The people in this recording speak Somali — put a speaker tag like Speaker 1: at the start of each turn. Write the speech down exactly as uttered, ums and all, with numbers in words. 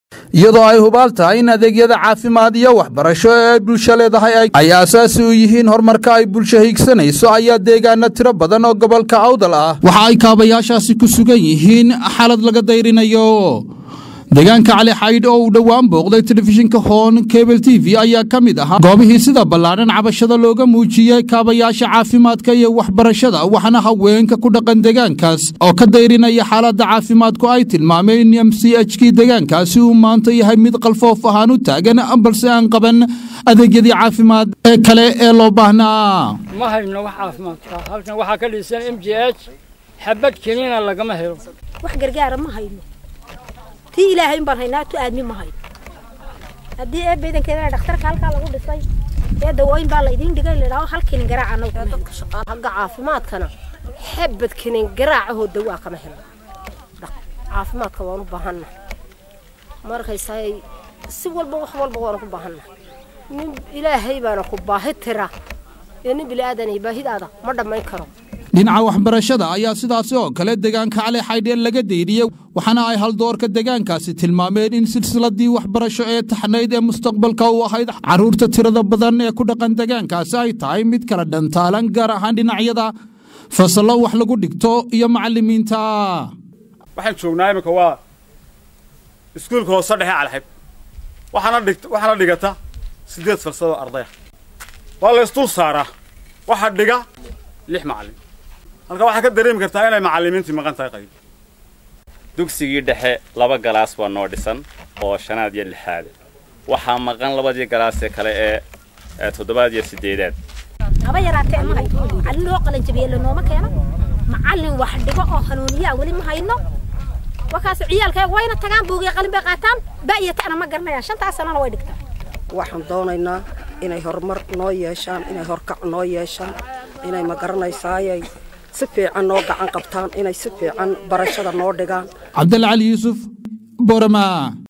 Speaker 1: iyadoo ay hubaal tahay in adeegyada caafimaad iyo waxbarasho ee bulshada leedahay ay asaasi u yihiin horumarka ay bulshada higsanayso ayaa deegaana tiro badan oo gobolka Awdal ah waxa ay kaabayaashaasi ku sugan yihiin xaalad laga dayrinayo deegaanka Cali Xayd oo u dhawaan booqday telefishinka Hoon Cable T V ayaa kamid ah goobihii sida ballaaran cabashada looga muujiyay kaabayaasha caafimaadka iyo waxbarashada waxana haweenka ku dhaqan deegaankaas oo ka dayrinaya xaaladda caafimaadku ay tilmaameen in M C H ki deegaankaasi uu maanta yahay mid qalfoof ahaan u taagan balse aan qaban adeegyadii caafimaad ee kale ee loo baahnaa
Speaker 2: ma hayno wax caafimaadka halkan waxa ka dhisan M C H xabad kiniina lagama helo
Speaker 3: wax gargaar ma hayno tii ilaahay baan haynaa tu aadmi ma hayno hadii ay beedankeeda dhakhtarka halka lagu dhisay ee dawooyin baa la idin dhigay leeyahay halkeen garaac anoo dadka shaqaalaha caafimaadkana xabad kiniin garaacaho dawaa kama helo caafimaadka waan u baahanaa markaysay si walba wax walba waan ku baahanaa nin ilaahay baan ku baahi tira in bilaadan baahidaada ma dhamayn karo
Speaker 1: dhinaca waxbarashada ayaa sidaas oo kale deegaanka Cali Xayd laga deyriyay waxana ay hal doorka deegaankaasi tilmaameen in silsiladii waxbarasho ee taxnayd ee mustaqbalka u ahayd caruurta tirada badan ee ku dhaqan deegaankaasi ay tahay mid kala dhantaalan gaar ahaan dhinacyada fasalo wax lagu dhigto iyo macallimiinta
Speaker 4: waxaan joognaa imika waa iskuulka hoose dhexe Cali Xayd waxana dhigta waxana dhigata sideed fasalo arday waa la istul saaraa waxa dhiga lix macallin halka waxa ka dareemi kartaa inay macallimiintu maqan tahay qayb
Speaker 5: dugsigii dhexe laba galaas waa noo dhisan oo shanaad iyo lixaad waxa maqan labadii galaas ee kale ee toddobaad iyo sideedaad
Speaker 3: haba yaraatee ma hayno macallin loo qalan jabiyay nooma keeno macallin wax dhigo oo hanuuniya wali ma hayno wakaas ciyaalka wayna tagaan buugiga qalin bay qaataan baayatana ma garanayaan shantaas sanana way dhigtaan
Speaker 6: waxaan doonaynaa inay horumar noo yeeshaan inay horkac noo yeeshaan inay ma garanaysaayay si fiican noo gacan qabtaan inay si fiican barashada noo dhigaan
Speaker 1: Cabdul Ali Yusuf Borama.